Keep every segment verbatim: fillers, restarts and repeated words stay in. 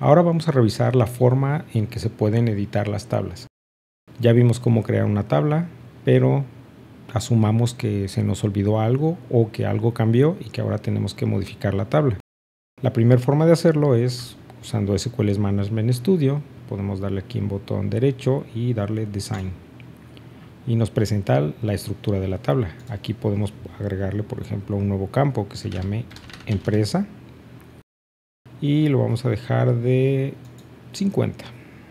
Ahora vamos a revisar la forma en que se pueden editar las tablas. Ya vimos cómo crear una tabla, pero asumamos que se nos olvidó algo o que algo cambió y que ahora tenemos que modificar la tabla. La primera forma de hacerlo es usando S Q L Management Studio. Podemos darle aquí en botón derecho y darle Design. Y nos presenta la estructura de la tabla. Aquí podemos agregarle, por ejemplo, un nuevo campo que se llame Empresa. Y lo vamos a dejar de cincuenta.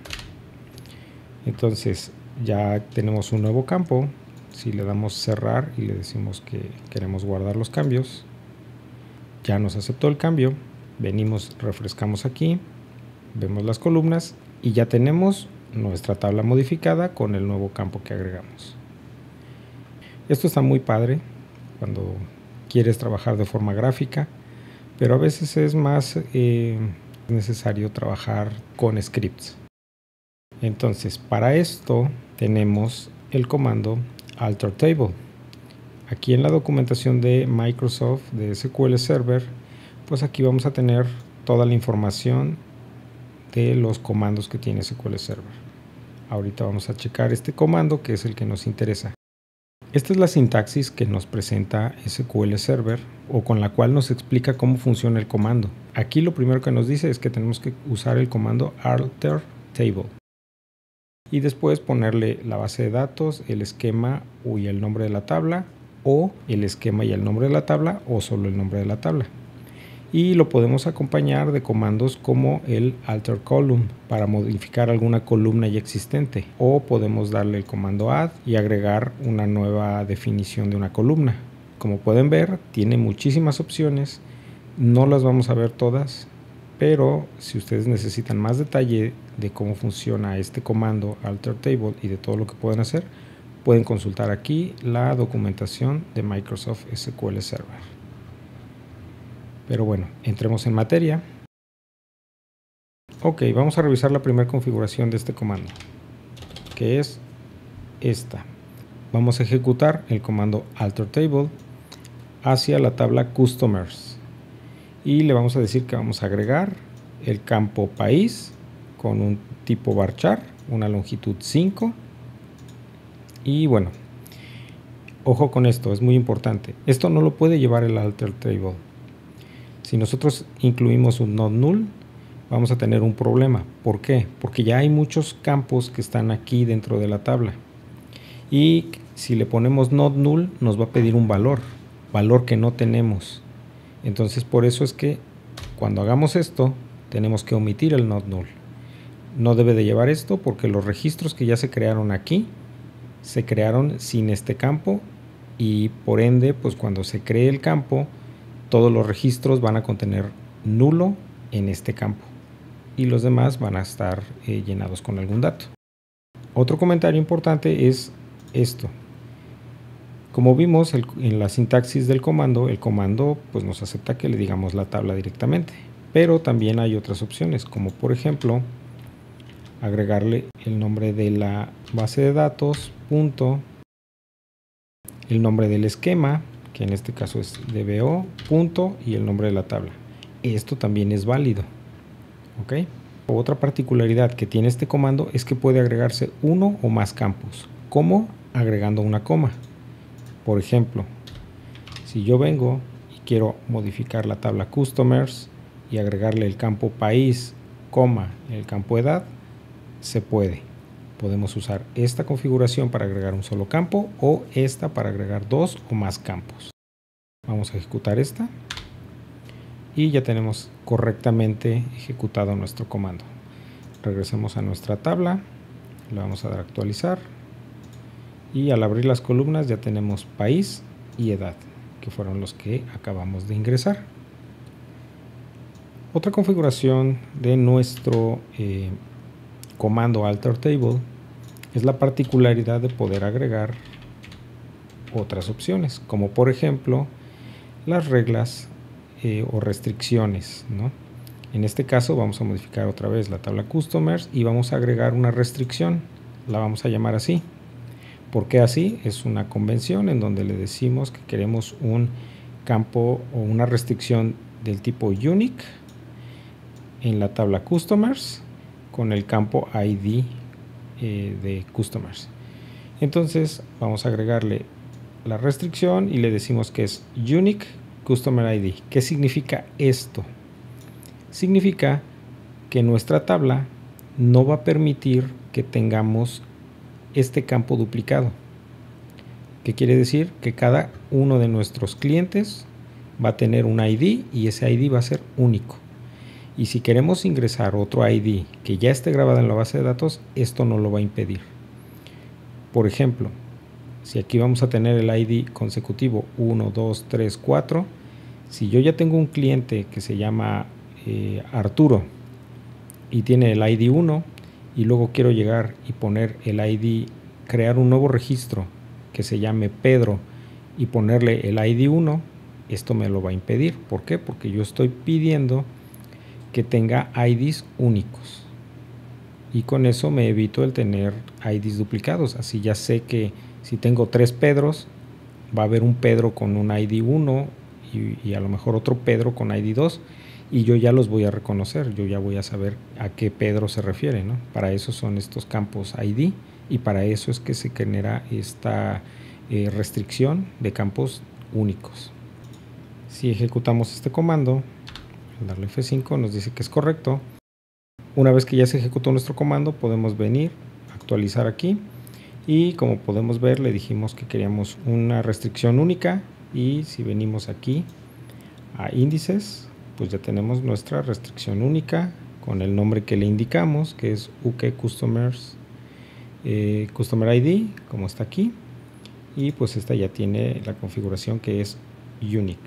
Entonces ya tenemos un nuevo campo. Si le damos cerrar y le decimos que queremos guardar los cambios, ya nos aceptó el cambio. Venimos, refrescamos aquí, vemos las columnas y ya tenemos nuestra tabla modificada con el nuevo campo que agregamos. Esto está muy padre cuando quieres trabajar de forma gráfica, pero a veces es más eh, necesario trabajar con scripts. Entonces, para esto tenemos el comando alter table. Aquí en la documentación de Microsoft de S Q L Server, pues aquí vamos a tener toda la información de los comandos que tiene S Q L Server. Ahorita vamos a checar este comando, que es el que nos interesa. Esta es la sintaxis que nos presenta S Q L Server, o con la cual nos explica cómo funciona el comando. Aquí lo primero que nos dice es que tenemos que usar el comando alter table y después ponerle la base de datos, el esquema y el nombre de la tabla, o el esquema y el nombre de la tabla, o solo el nombre de la tabla. Y lo podemos acompañar de comandos como el alter column para modificar alguna columna ya existente, o podemos darle el comando add y agregar una nueva definición de una columna. Como pueden ver, tiene muchísimas opciones, no las vamos a ver todas, pero si ustedes necesitan más detalle de cómo funciona este comando alter table y de todo lo que pueden hacer, pueden consultar aquí la documentación de Microsoft S Q L Server. Pero bueno, entremos en materia. Ok, vamos a revisar la primera configuración de este comando, que es esta. Vamos a ejecutar el comando alter table hacia la tabla customers y le vamos a decir que vamos a agregar el campo país con un tipo varchar, una longitud cinco. Y bueno, ojo con esto, es muy importante. Esto no lo puede llevar el alter table. Si nosotros incluimos un not null, vamos a tener un problema. ¿Por qué? Porque ya hay muchos campos que están aquí dentro de la tabla. Y si le ponemos not null, nos va a pedir un valor, valor que no tenemos. Entonces, por eso es que cuando hagamos esto, tenemos que omitir el not null. No debe de llevar esto porque los registros que ya se crearon aquí, se crearon sin este campo y por ende, pues cuando se cree el campo, todos los registros van a contener nulo en este campo y los demás van a estar eh, llenados con algún dato. Otro comentario importante es esto. Como vimos el, en la sintaxis del comando, el comando pues nos acepta que le digamos la tabla directamente, pero también hay otras opciones, como por ejemplo agregarle el nombre de la base de datos, punto, el nombre del esquema, que en este caso es D B O, punto, y el nombre de la tabla. Esto también es válido. ¿Ok? Otra particularidad que tiene este comando es que puede agregarse uno o más campos, como agregando una coma. Por ejemplo, si yo vengo y quiero modificar la tabla customers y agregarle el campo país, coma, el campo edad, se puede. Podemos usar esta configuración para agregar un solo campo o esta para agregar dos o más campos. Vamos a ejecutar esta y ya tenemos correctamente ejecutado nuestro comando. Regresemos a nuestra tabla, le vamos a dar a actualizar y al abrir las columnas ya tenemos país y edad, que fueron los que acabamos de ingresar. Otra configuración de nuestro eh, comando alter table es la particularidad de poder agregar otras opciones, como por ejemplo las reglas eh, o restricciones, ¿no? En este caso vamos a modificar otra vez la tabla customers y vamos a agregar una restricción, la vamos a llamar así. ¿Por qué así? Es una convención en donde le decimos que queremos un campo o una restricción del tipo unique en la tabla Customers con el campo I D eh, de Customers. Entonces vamos a agregarle la restricción y le decimos que es Unique Customer I D. ¿Qué significa esto? Significa que nuestra tabla no va a permitir que tengamos este campo duplicado. ¿Qué quiere decir? Que cada uno de nuestros clientes va a tener un I D y ese I D va a ser único. Y si queremos ingresar otro I D que ya esté grabado en la base de datos, esto no lo va a impedir. Por ejemplo, si aquí vamos a tener el I D consecutivo uno, dos, tres, cuatro, si yo ya tengo un cliente que se llama eh, Arturo y tiene el I D uno y luego quiero llegar y poner el I D, crear un nuevo registro que se llame Pedro y ponerle el I D uno, esto me lo va a impedir. ¿Por qué? Porque yo estoy pidiendo que tenga I Ds únicos y con eso me evito el tener I Ds duplicados. Así ya sé que si tengo tres Pedros, va a haber un Pedro con un I D uno y, y a lo mejor otro Pedro con I D dos y yo ya los voy a reconocer, yo ya voy a saber a qué Pedro se refiere, ¿no? Para eso son estos campos I D y para eso es que se genera esta eh, restricción de campos únicos. Si ejecutamos este comando, al darle F cinco nos dice que es correcto. Una vez que ya se ejecutó nuestro comando, podemos venir, actualizar aquí y como podemos ver le dijimos que queríamos una restricción única y si venimos aquí a índices, pues ya tenemos nuestra restricción única con el nombre que le indicamos, que es U K Customers eh, Customer I D, como está aquí, y pues esta ya tiene la configuración que es Unique.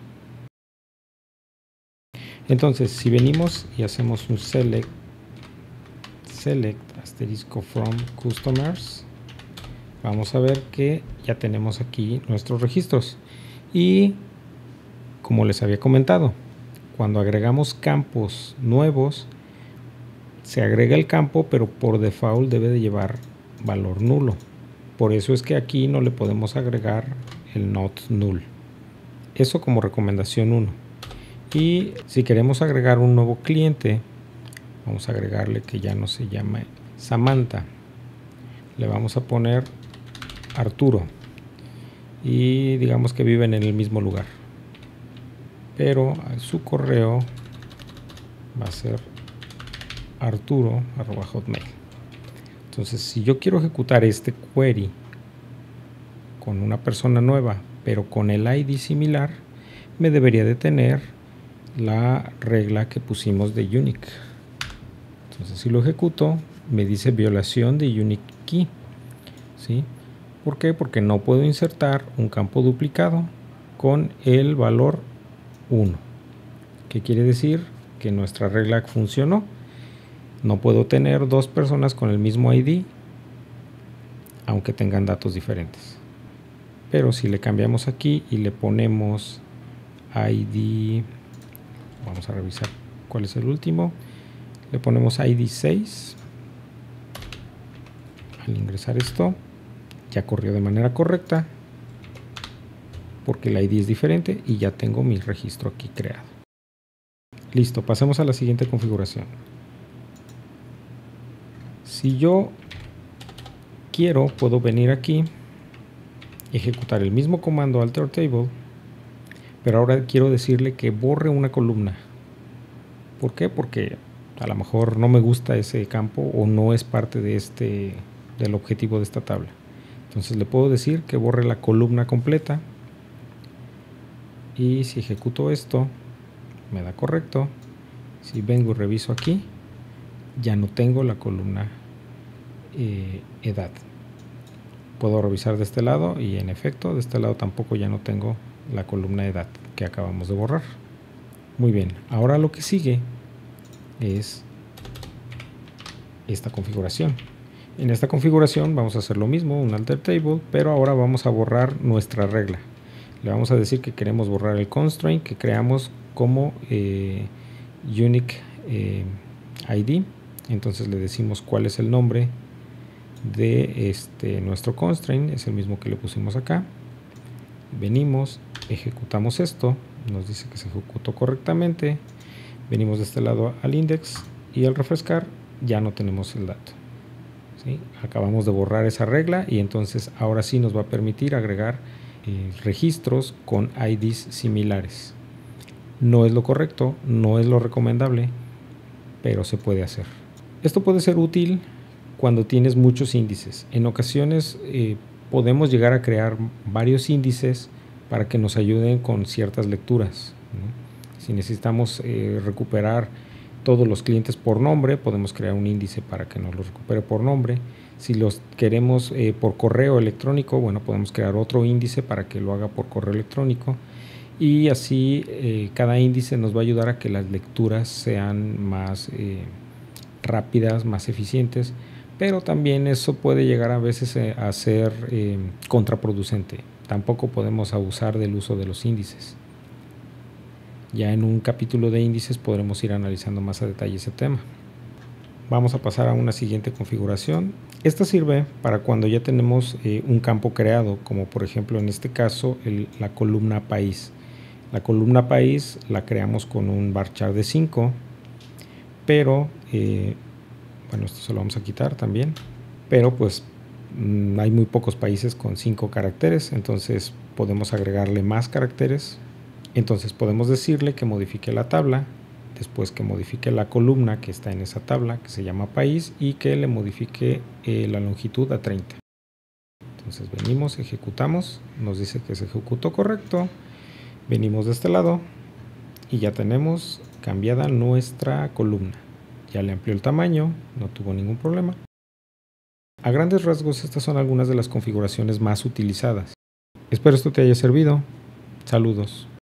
Entonces, si venimos y hacemos un select, select asterisco from customers, vamos a ver que ya tenemos aquí nuestros registros. Y como les había comentado, cuando agregamos campos nuevos, se agrega el campo, pero por default debe de llevar valor nulo. Por eso es que aquí no le podemos agregar el not null. Eso como recomendación uno. Y si queremos agregar un nuevo cliente, vamos a agregarle que ya no se llame Samantha. Le vamos a poner Arturo. Y digamos que viven en el mismo lugar. Pero su correo va a ser arturo arroba hotmail. Entonces, si yo quiero ejecutar este query con una persona nueva, pero con el I D similar, me debería de tener la regla que pusimos de unique. Entonces si lo ejecuto me dice violación de unique key, ¿sí? ¿Por qué? Porque no puedo insertar un campo duplicado con el valor uno. ¿Qué quiere decir? Que nuestra regla funcionó. No puedo tener dos personas con el mismo I D aunque tengan datos diferentes. Pero si le cambiamos aquí y le ponemos I D, vamos a revisar cuál es el último, le ponemos I D seis, al ingresar esto ya corrió de manera correcta porque el I D es diferente y ya tengo mi registro aquí creado. Listo, pasemos a la siguiente configuración. Si yo quiero, puedo venir aquí, ejecutar el mismo comando alter table, pero ahora quiero decirle que borre una columna. ¿Por qué? Porque a lo mejor no me gusta ese campo o no es parte de este, del objetivo de esta tabla. Entonces le puedo decir que borre la columna completa y si ejecuto esto me da correcto. Si vengo y reviso aquí, ya no tengo la columna eh, edad. Puedo revisar de este lado y en efecto de este lado tampoco ya no tengo la columna edad que acabamos de borrar. Muy bien, ahora lo que sigue es esta configuración. En esta configuración vamos a hacer lo mismo, un alter table, pero ahora vamos a borrar nuestra regla. Le vamos a decir que queremos borrar el constraint que creamos como eh, unique eh, I D. Entonces le decimos cuál es el nombre de este nuestro constraint, es el mismo que le pusimos acá. Venimos, ejecutamos esto, nos dice que se ejecutó correctamente. Venimos de este lado al index y al refrescar ya no tenemos el dato. ¿Sí? Acabamos de borrar esa regla y entonces ahora sí nos va a permitir agregar eh, registros con I Ds similares. No es lo correcto, no es lo recomendable, pero se puede hacer. Esto puede ser útil cuando tienes muchos índices. En ocasiones eh, podemos llegar a crear varios índices para que nos ayuden con ciertas lecturas, ¿no? Si necesitamos eh, recuperar todos los clientes por nombre, podemos crear un índice para que nos los recupere por nombre. Si los queremos eh, por correo electrónico, bueno, podemos crear otro índice para que lo haga por correo electrónico. Y así eh, cada índice nos va a ayudar a que las lecturas sean más eh, rápidas, más eficientes, pero también eso puede llegar a veces eh, a ser eh, contraproducente. Tampoco podemos abusar del uso de los índices. Ya en un capítulo de índices podremos ir analizando más a detalle ese tema. Vamos a pasar a una siguiente configuración. Esta sirve para cuando ya tenemos eh, un campo creado, como por ejemplo en este caso el, la columna país. La columna país la creamos con un varchar de cinco, pero eh, bueno, esto se lo vamos a quitar también, pero pues mmm, hay muy pocos países con cinco caracteres, entonces podemos agregarle más caracteres. Entonces podemos decirle que modifique la tabla, después que modifique la columna que está en esa tabla, que se llama país, y que le modifique eh, la longitud a treinta. Entonces venimos, ejecutamos, nos dice que se ejecutó correcto, venimos de este lado y ya tenemos cambiada nuestra columna. Ya le amplió el tamaño, no tuvo ningún problema. A grandes rasgos, estas son algunas de las configuraciones más utilizadas. Espero esto te haya servido. Saludos.